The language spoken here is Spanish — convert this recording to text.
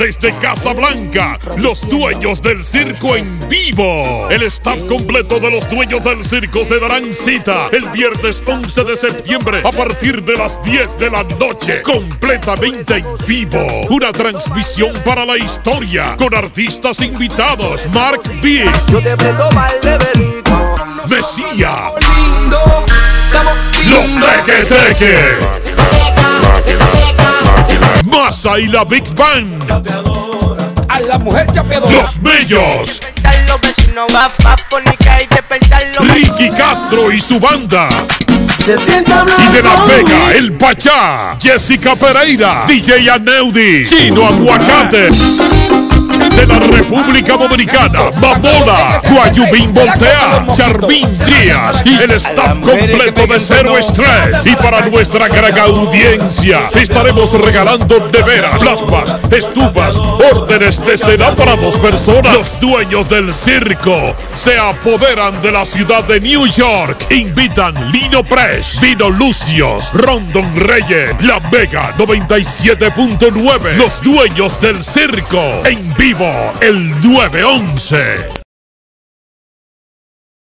desde Casablanca, los dueños del circo en vivo. El staff completo de los dueños del circo se darán cita el viernes 11 de septiembre a partir de las 10 de la noche, completamente en vivo. Una transmisión para la historia con artistas invitados: Mark B, Mesía, Los Teque Teque, Masa y la Big Band, a la mujer chapeadora, Los Bellos, Ricky Castro y su banda, y de La Vega, El Pachá, Jessica Pereira, DJ Aneudi, Chino Aguacate. De la República Dominicana, Mamola, Guayubín Voltea, Charmín Díaz y el staff completo de Cero Estrés. Y para nuestra gran audiencia estaremos regalando neveras, plasmas, estufas, órdenes de cena para 2 personas. Los dueños del circo se apoderan de la ciudad de New York. Invitan Lino Press, Vino Lucios, Rondon Reyes, La Vega 97.9. Los dueños del circo en vivo el 9/11.